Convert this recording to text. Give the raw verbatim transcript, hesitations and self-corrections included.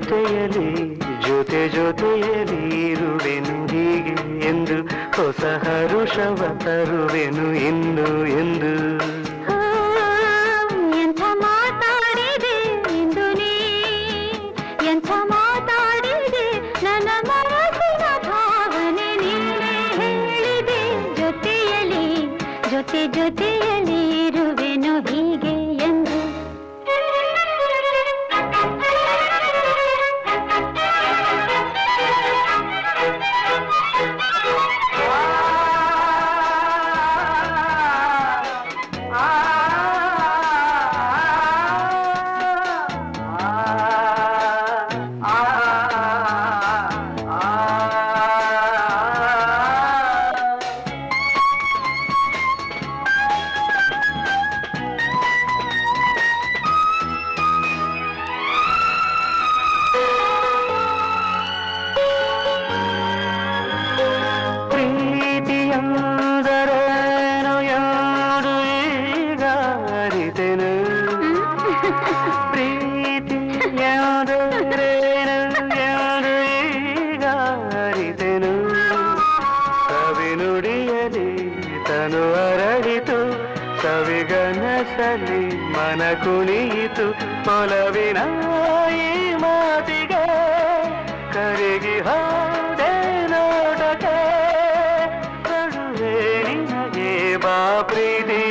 ಜೊತೆಯಲಿ ಜೊತೆ ಜೊತೆಯಲಿ ಇರುವೆನು ಹೀಗೆ ಎಂದು ಹೊಸ ಹರುಷವ ತರುವೆನು ಇನ್ನು ಎಂದು ಎಂಥ ಮಾತಾಡಿದೆ ಇಂದು ನೀ ಎಂಥ ಮಾತಾಡಿದೆ ನನ್ನ ಮನಸ್ಸಿನ ಭಾವನೆ ನೀನೇ ಹೇಳಿದೆ ಜೊತೆಯಲಿ ಜೊತೆ ಜೊತೆಯಲಿ ಇರುವೆನು ಹೀಗೆ ಎಂದು ಸವಿಗನಸಲಿ ಮನ ಕುಣಿಯಿತು ಒಲವಿನ ಈ ಮಾತಿಗೆ ಕರಗಿ ಹೋದೆ ನೋಟಕ್ಕೆ ಕಡುವೆ ನಿನಗೆ ಬಾ ಪ್ರೀತಿ